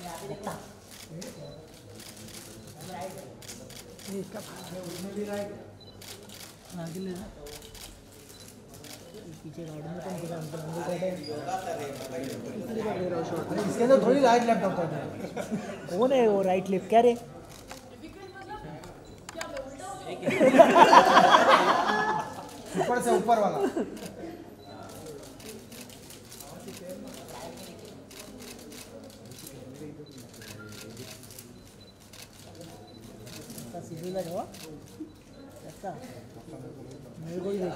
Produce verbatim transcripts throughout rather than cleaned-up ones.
इसका उसमें भी राइट आगे ले जा पीछे गार्डन में तो अंदर अंदर अंदर इसके अंदर थोड़ी राइट लेफ्ट होता है कौन है वो राइट लेफ्ट क्या रे ऊपर से ऊपर वाला सीधे लगा ऐसा मेरे को ही देख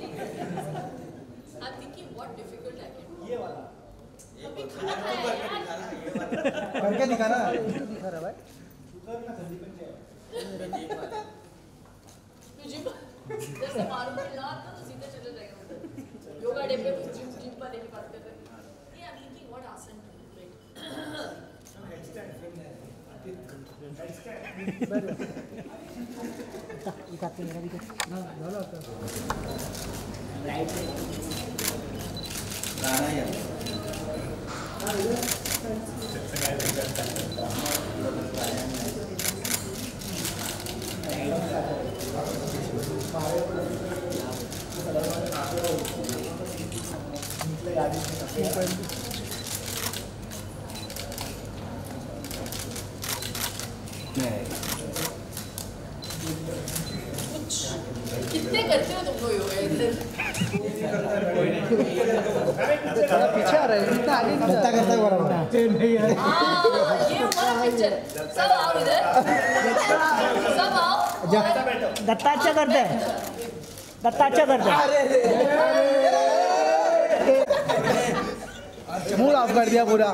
I'm thinking what difficult I can do. ये वाला अभी खाना खाया है करके दिखा रहा है दिखा रहा भाई तुझे जैसे मालूम चला तो सीधे चले जाएगा योगा डे पे जिम जिम पर लेके बात कर रहे हैं ये I'm thinking what आसन to do right दिखाते मेरा भी ना बोलो तो राइट गाना यार कितने करते हो तुम लोग योगा इधर थोड़ा पीछे आ रहा है इतना आगे नहीं करता करता बड़ा बड़ा नहीं है हां ये हमारा पिक्चर सब आओ इधर सब आओ दत्ता अच्छा करते हैं दत्ता अच्छा करते हैं मूड ऑफ कर दिया पूरा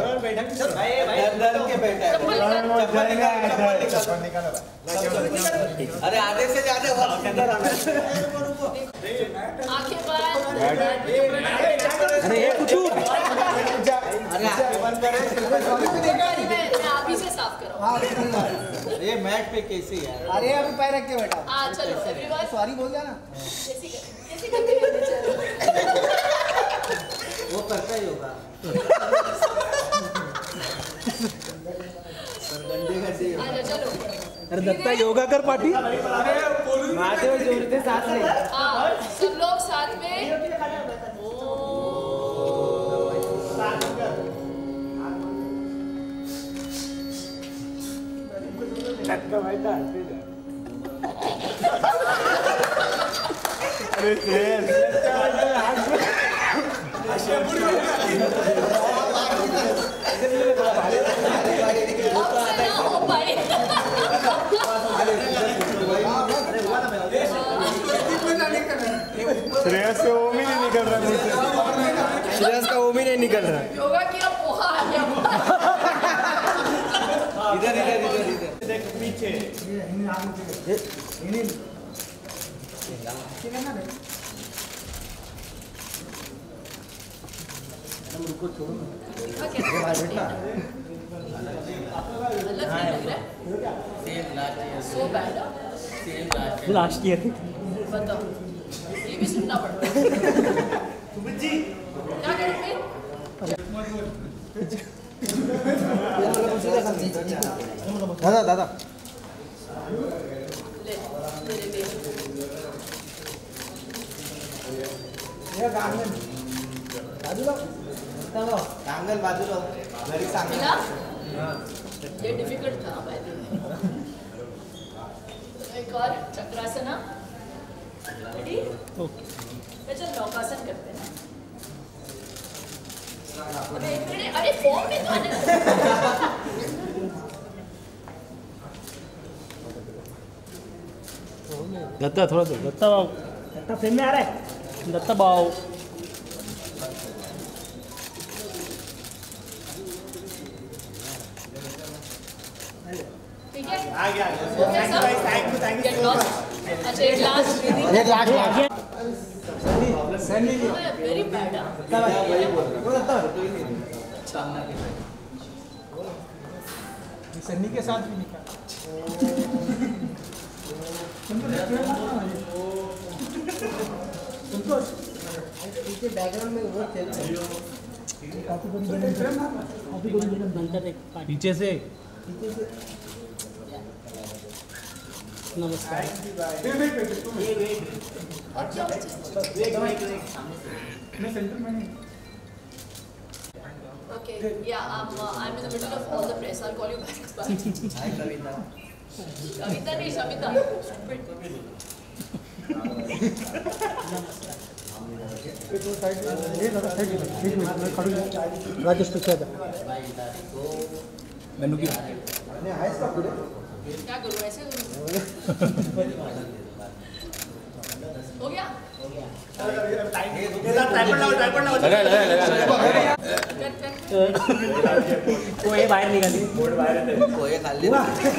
अरे आधे से ज्यादा आंखें बंद अरे ये कुछ अरे आंखें बंद करे मैं आप ही से साफ कराऊं ये मैट पे कैसे यार अरे अभी पैर रख के बैठा हां चलो एवरीवन सॉरी बोल दिया ना कैसी कैसी करते हैं वो करता ही होगा आजा चलो अरे दत्ता योगा कर पार्टी माथे में जोड़ते साथ में हां सब लोग साथ में का भाई था अरे तेल श्रेयस का ओम ही नहीं निकल रहा मुझसे श्रेयस का ओम ही नहीं निकल रहा योगा किया पोहा आ गया इधर इधर इधर इधर देख पीछे रुको छोड़ो लास्ट ईयर बताओ ये भी सुनना पड़ता है क्या करूं मैं दादा दादा ले मेरे ले ये गांगल बाजूला तवा कांगल बाजूला घरी सांग मिला ये डिफिकल्ट था भाई एक और चक्रासन रेडी ओके चल नौकासन करते हैं अरे एक मिनट अरे फॉर्म में तो आने दत्ता थोड़ा दो दत्ता बाबू दत्ता फ्रेम में आ रहा है दत्ता बाबू ठीक है आ गया हो गया सब थैंक यू थैंक यू अच्छा एक लास्ट एक last last Sandy very bad Sunny के साथ भी निकाल पीछे बैकग्राउंड में वो खेल पीछे से नमस्कार। Okay, yeah, I'm, uh, I'm in the middle of all the press. I'll call you back. Bye. Hi, Kavita. Kavita nahi, Shamita. Rajesh पे क्या था मैनू क्यों क्या करूँ ऐसे हो गया लगा लगा कोई बाहर निकाली पोहे खाल्ले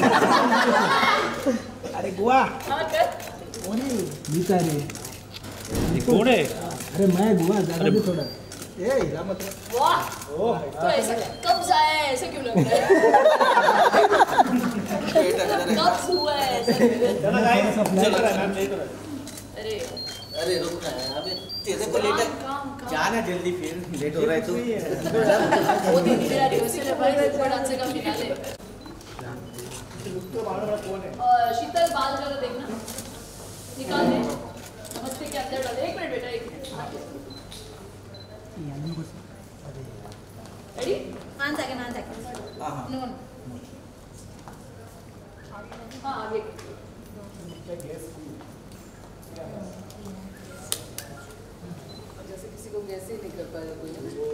अरे गुआ हाँ कर नीचा रे कौन है अरे मैं गुआ ज्यादा भी थोड़ा ए इधर मत वाह तो ऐसा कब जाया है ऐसे क्यों लग रहा है कब हुआ है ऐसे अरे अरे रुक ना अबे तेरे को लेट जाना जल्दी फिर लेट हो रहा है तू वो दीदी मेरा रिहर्सल है भाई सुपर डांसर का फिनाले और शीतल बाल जरा देखना निकाल दे नमस्ते के अंदर डाल एक मिनट बेटा एक minute ready one second one second no no हाँ आगे जैसे किसी को वैसे ही नहीं कर पाएगा कोई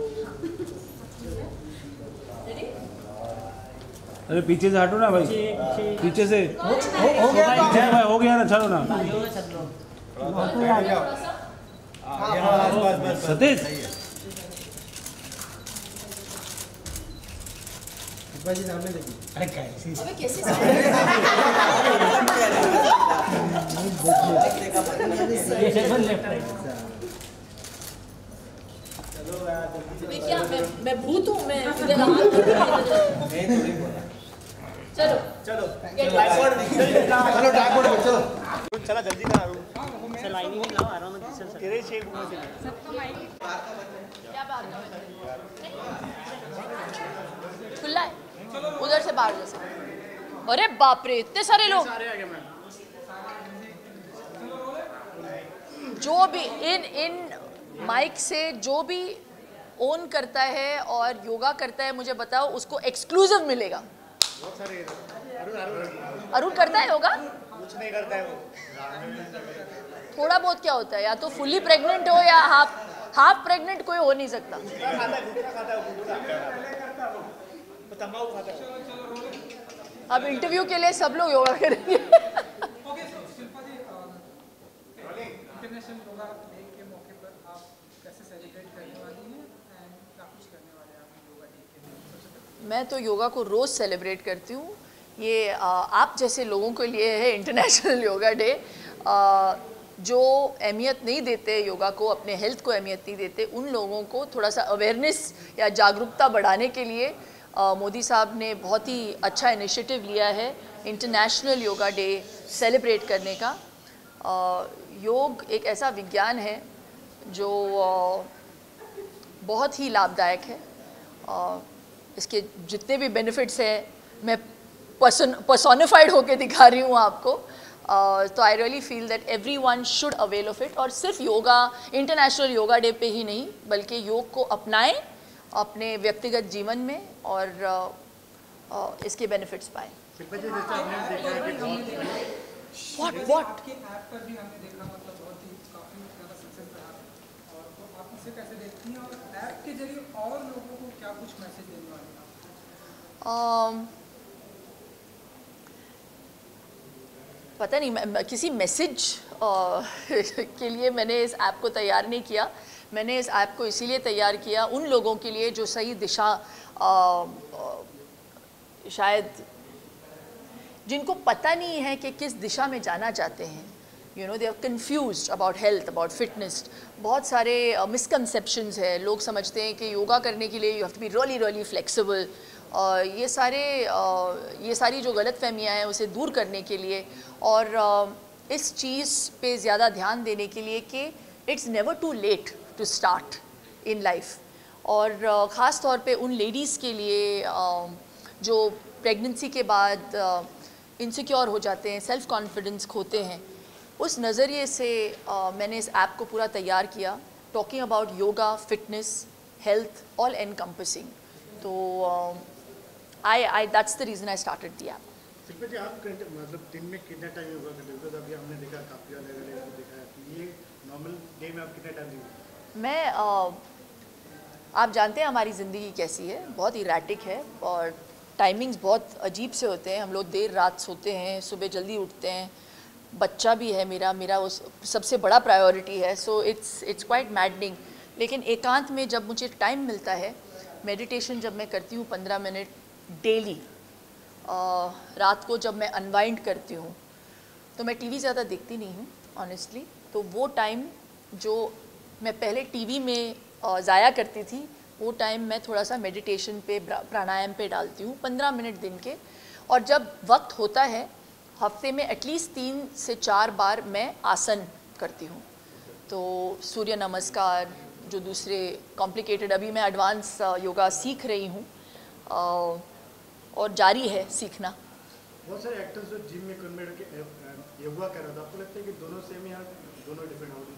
रेडी अरे पीछे से हटो ना भाई पीछे से हो गया भाई हो गया ना चलो ना सतीश अरे कैसी अबे कैसे क्या मैं मैं भूत हूँ मैं इधर चलो चलो चलो डाकबोर्ड पे चलो चला जल्दी करा रूम लाइनिंग में लाओ आराम से तेरे शेप में से क्या बात खुला है उधर से बाहर जैसे अरे बाप रे इतने सारे लोग जो भी इन इन माइक से जो भी ओन करता है और योगा करता है मुझे बताओ उसको एक्सक्लूसिव मिलेगा अरुण करता है योगा कुछ नहीं करता है वो थोड़ा बहुत क्या होता है या तो फुल्ली प्रेग्नेंट हो या हाफ हाफ प्रेग्नेंट कोई हो नहीं सकता अब इंटरव्यू के लिए सब लोग योगा करेंगे मैं तो योगा को रोज़ सेलिब्रेट करती हूँ ये आ, आप जैसे लोगों के लिए है इंटरनेशनल योगा डे जो अहमियत नहीं देते योगा को अपने हेल्थ को अहमियत नहीं देते उन लोगों को थोड़ा सा अवेयरनेस या जागरूकता बढ़ाने के लिए आ, मोदी साहब ने बहुत ही अच्छा इनिशिएटिव लिया है इंटरनेशनल योगा डे सेलिब्रेट करने का। आ, योग एक ऐसा विज्ञान है जो आ, बहुत ही लाभदायक है। आ, इसके जितने भी बेनिफिट्स हैं मैं पर्सन पर्सोनिफाइड होके दिखा रही हूँ आपको। Uh, तो I really feel that everyone should avail of it और सिर्फ योगा इंटरनेशनल योगा डे पे ही नहीं बल्कि योग को अपनाएं अपने व्यक्तिगत जीवन में और uh, uh, इसके बेनिफिट्स पाएं। व्हाट व्हाट पता नहीं मैं किसी मैसेज के लिए मैंने इस ऐप को तैयार नहीं किया। मैंने इस ऐप को इसीलिए तैयार किया उन लोगों के लिए जो सही दिशा आ, आ, शायद जिनको पता नहीं है कि किस दिशा में जाना चाहते हैं। You know they are confused about health about fitness. बहुत सारे मिसकंसेप्शंस है। लोग समझते हैं कि योगा करने के लिए you have to be really really flexible. Uh, ये सारे uh, ये सारी जो गलत फहमियाँ हैं उसे दूर करने के लिए और uh, इस चीज़ पे ज़्यादा ध्यान देने के लिए कि it's never too late to start in life और ख़ास तौर पे उन लेडीज़ के लिए जो प्रेगनेंसी के बाद इनसिक्योर हो जाते हैं, सेल्फ़ कॉन्फिडेंस खोते हैं, उस नज़रिए से मैंने इस ऐप को पूरा तैयार किया, talking about yoga, fitness, health, all encompassing. तो I I that's the reason I started the app. Shilpa ji, आप मतलब दिन में कितना टाइम योगा करते हो? बिकॉज अभी हमने देखा काफ़ी अलग अलग देखा है, ये नॉर्मल डे में आप कितना टाइम देते? मैं आ, आप जानते हैं हमारी ज़िंदगी कैसी है, बहुत इरेटिक है और टाइमिंग्स बहुत अजीब से होते हैं। हम लोग देर रात सोते हैं, सुबह जल्दी उठते हैं, बच्चा भी है मेरा मेरा उस सबसे बड़ा प्रायोरिटी है। So it's it's quite maddening. लेकिन एकांत में जब मुझे टाइम मिलता है, मेडिटेशन जब मैं करती हूँ पंद्रह मिनट डेली, रात को जब मैं अनवाइंड करती हूँ, तो मैं टीवी ज़्यादा देखती नहीं हूँ ऑनेस्टली। तो वो टाइम जो मैं पहले टीवी में ज़ाया करती थी, वो टाइम मैं थोड़ा सा मेडिटेशन पे, प्राणायाम पे डालती हूँ पंद्रह मिनट दिन के। और जब वक्त होता है, हफ्ते में एटलीस्ट तीन से चार बार मैं आसन करती हूँ। तो सूर्य नमस्कार, जो दूसरे कॉम्प्लिकेटेड, अभी मैं एडवांस योगा सीख रही हूँ और जारी है सीखना। बहुत सारे एक्टर्स जो जिम में कन्वर्ट के योगा कर रहा था, आपको लगता है कि दोनों सेम या दोनों डिफरेंट होगी?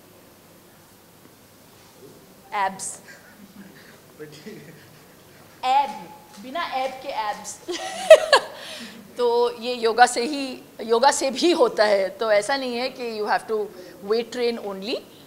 एब्स एब, बिना एब के एब्स तो ये योगा से ही योगा से भी होता है। तो ऐसा नहीं है कि you have to weight train only.